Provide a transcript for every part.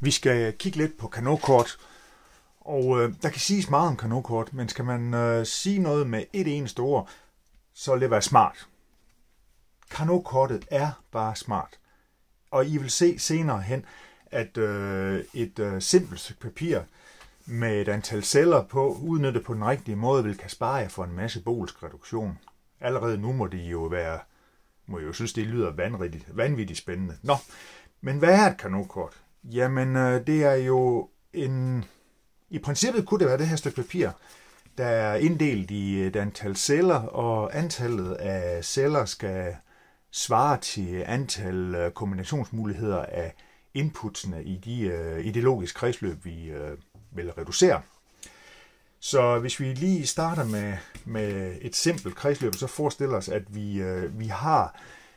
Vi skal kigge lidt på Kanokort, og der kan siges meget om Kanokort, men skal man sige noget med et eneste ord, så vil det være smart. Kanokkortet er bare smart, og I vil se senere hen, at et simpelt stykke papir med et antal celler på, udnyttet på den rigtige måde, vil kan spare jer for en masse bolsk reduktion. Allerede nu må I jo synes, det lyder vanvittigt spændende. Nå, men hvad er et Kanotkort? Jamen, det er jo i princippet kunne det være det her stykke papir, der er inddelt i et antal celler, og antallet af celler skal svare til antal kombinationsmuligheder af inputsene i det logiske kredsløb, vi vil reducere. Så hvis vi lige starter med et simpelt kredsløb, så forestiller os, at vi har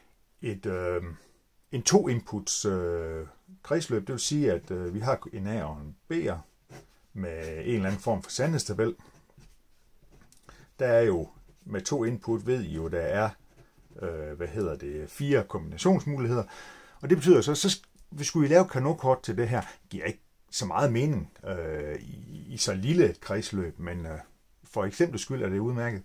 en to-inputs kredsløb. Det vil sige, at vi har en A og en B'er med en eller anden form for sandhedstabel. Der er jo med to input, ved I jo, der er 4 kombinationsmuligheder. Og det betyder så hvis vi lave Kanotkort til det her, giver ikke så meget mening i så lille kredsløb, men for eksempel skyld er det udmærket.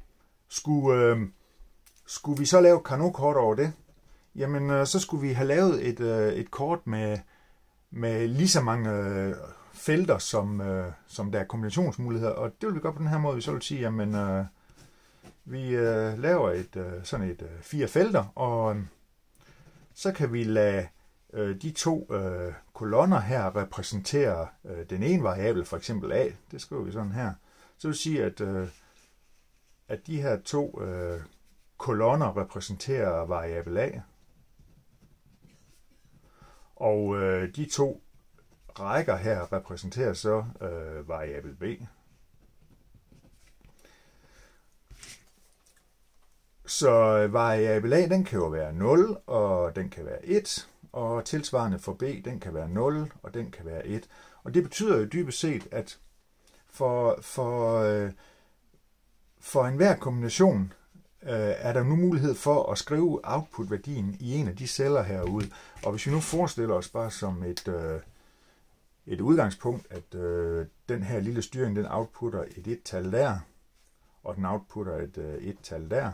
Skulle vi så lave Kanotkort over det, jamen så skulle vi have lavet et kort med lige så mange felter, som der er kombinationsmuligheder, og det vil vi gøre på den her måde. Vi så vil sige, jamen vi laver sådan et 4 felter, og så kan vi lade de to kolonner her repræsentere den ene variabel, for eksempel A. Det skriver vi sådan her. Så vil sige, at de her to kolonner repræsenterer variabel A. Og de to rækker her repræsenterer så variabel B. Så variabel A, den kan jo være 0, og den kan være 1. Og tilsvarende for B, den kan være 0, og den kan være 1. Og det betyder jo dybest set, at for enhver kombination er der nu mulighed for at skrive output-værdien i en af de celler herude. Og hvis vi nu forestiller os bare som et udgangspunkt, at den her lille styring, den outputter et 1-tal der, og den outputter et 1-tal der,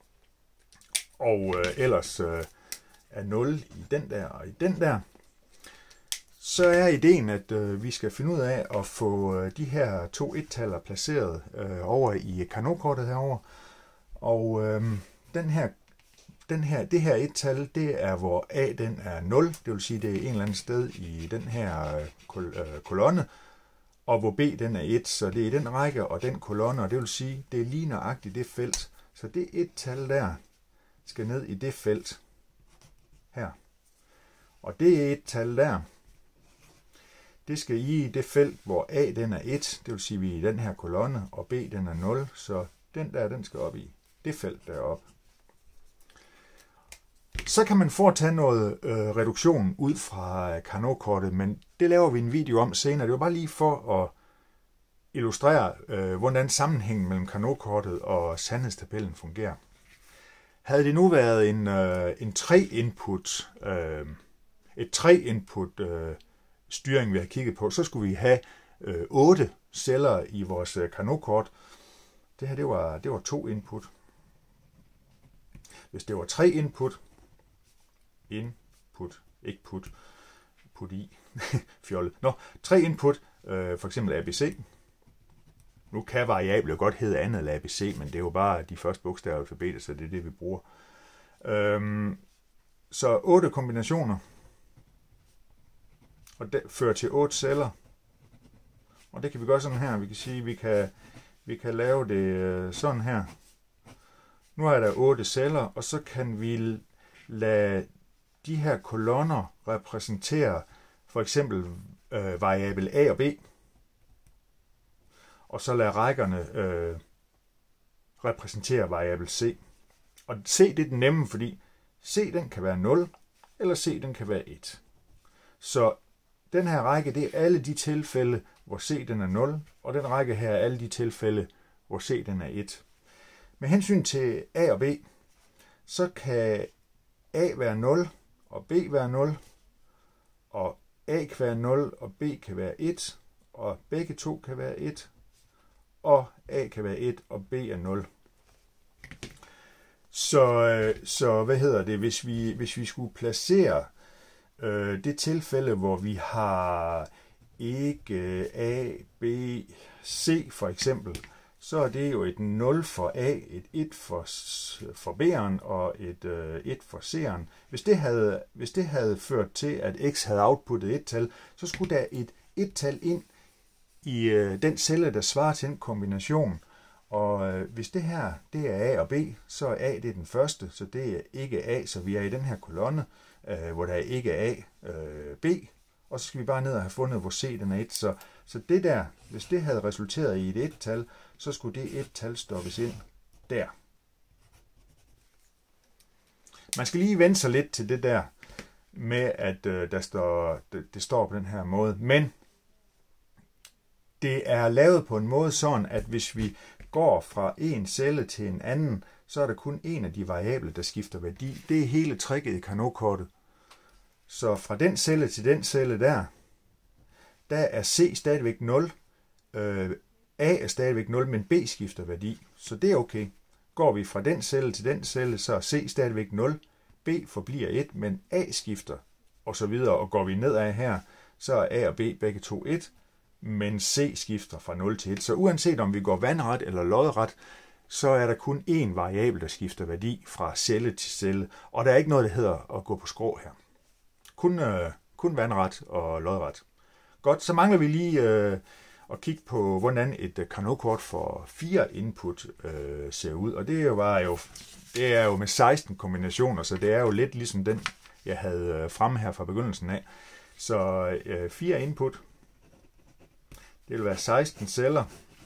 og ellers er 0 i den der og i den der, så er ideen, at vi skal finde ud af at få de her to 1-taller placeret over i Kanokkortet herover. Og det her 1-tal, det er hvor A den er 0, det vil sige, det er en eller anden sted i den her kolonne, og hvor B den er 1, så det er i den række og den kolonne, og det vil sige, det er lige nøjagtigt det felt. Så det 1-tal der skal ned i det felt her. Og det 1-tal der, det skal i det felt, hvor A den er 1, det vil sige, vi er i den her kolonne, og B den er 0, så den der, den skal op i det felt deroppe. Så kan man foretage noget reduktion ud fra Kanokkortet, men det laver vi en video om senere. Det var bare lige for at illustrere, hvordan sammenhængen mellem Kanokkortet og sandhedstabellen fungerer. Havde det nu været en 3-input styring, vi har kigget på, så skulle vi have 8 celler i vores Kanotkort. Det her, det var 2 input. Hvis det var 3 input, ikke put i, fjollet. 3 input, for eksempel ABC. Nu kan variabler godt hedde andet eller ABC, men det er jo bare de første bogstaver af alfabetet, så det er det, vi bruger. Så 8 kombinationer, og det fører til 8 celler. Og det kan vi gøre sådan her. Vi kan sige, vi kan lave det sådan her. Nu er der 8 celler, og så kan vi lade de her kolonner repræsentere for eksempel variabel A og B. Og så lade rækkerne repræsentere variabel C. Og C, det er den nemme, fordi C den kan være 0, eller C den kan være 1. Så den her række, det er alle de tilfælde, hvor C den er 0, og den række her er alle de tilfælde, hvor C den er 1. Med hensyn til A og B, så kan A være 0, og B være 0, og A kan være 0, og B kan være 1, og begge to kan være 1, og A kan være 1, og B er 0. Så hvad hedder det, hvis vi skulle placere det tilfælde, hvor vi har ikke A, B, C for eksempel, så er det jo et 0 for A, et 1 for B'eren og et 1 for C'eren. Hvis det havde ført til, at X havde outputtet et tal, så skulle der et 1-tal ind i den celle, der svarer til en kombination. Og hvis det her det er A og B, så er A det er den første, så det er ikke A, så vi er i den her kolonne, hvor der er ikke A, B, og så skal vi bare ned og have fundet, hvor C den er 1. Så det der, hvis det havde resulteret i et 1-tal, så skulle det 1-tal stoppes ind der. Man skal lige vende sig lidt til det der med, at det står på den her måde, men det er lavet på en måde sådan, at hvis vi går fra en celle til en anden, så er der kun en af de variable, der skifter værdi. Det er hele tricket i Carnot-kortet. Så fra den celle til den celle der er C stadigvæk 0, A er stadigvæk 0, men B skifter værdi. Så det er okay. Går vi fra den celle til den celle, så er C stadigvæk 0, B forbliver 1, men A skifter, og så videre. Og går vi nedad her, så er A og B begge to 1, men C skifter fra 0 til 1. Så uanset om vi går vandret eller lodret, så er der kun én variabel, der skifter værdi fra celle til celle. Og der er ikke noget, der hedder at gå på skrå her. Kun vandret og lodret. Godt, så mangler vi lige at kigge på, hvordan et Carnot-kort for 4 input ser ud. Og det er jo med 16 kombinationer, så det er jo lidt ligesom den, jeg havde fremme her fra begyndelsen af. Så 4 input, det vil være 16 celler.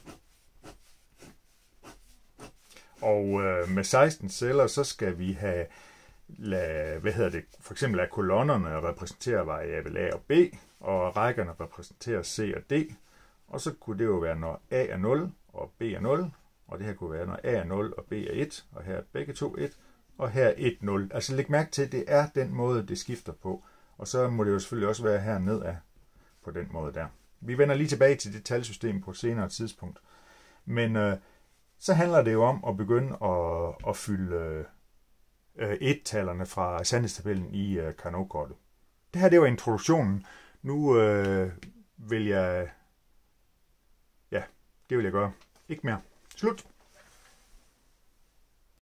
Og med 16 celler, så skal vi have, for eksempel lade kolonnerne repræsentere variabel A og B, og rækkerne repræsenterer C og D. Og så kunne det jo være, når A er 0 og B er 0, og det her kunne være, når A er 0 og B er 1, og her er begge to 1, og her er 1, 0. Altså læg mærke til, at det er den måde, det skifter på. Og så må det jo selvfølgelig også være her nedad på den måde der. Vi vender lige tilbage til det talsystem på et senere tidspunkt. Men så handler det jo om at begynde at fylde et-tallerne fra sandhedstabellen i Carnot-kortet. Det her, det var introduktionen. Nu vil jeg gøre. Ikke mere. Slut.